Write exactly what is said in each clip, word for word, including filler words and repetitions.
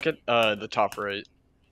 look at uh the top right.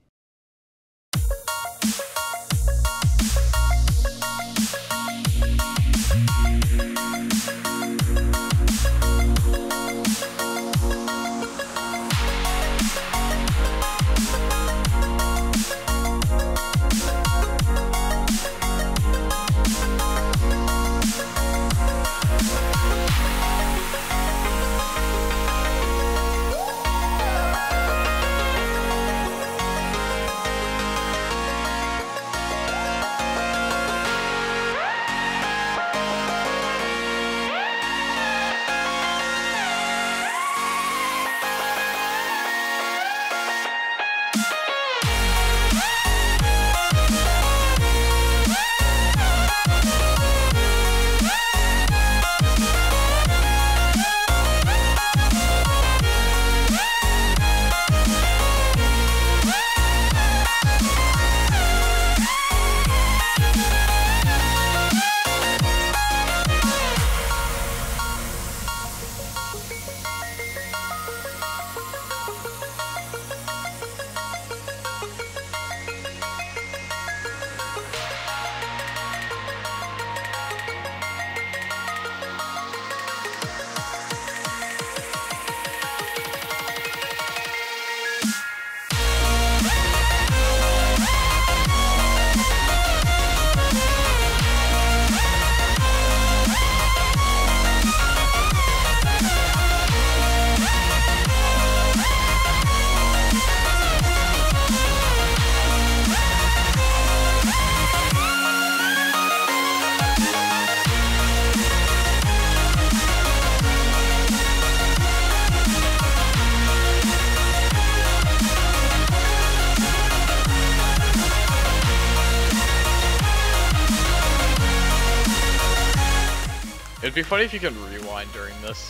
It'd be funny if you could rewind during this.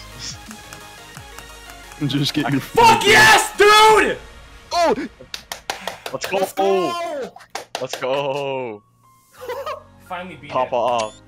Just get your fuck yes, dude! Oh, let's go! Let's go! Let's go! Finally beat Pop it. off.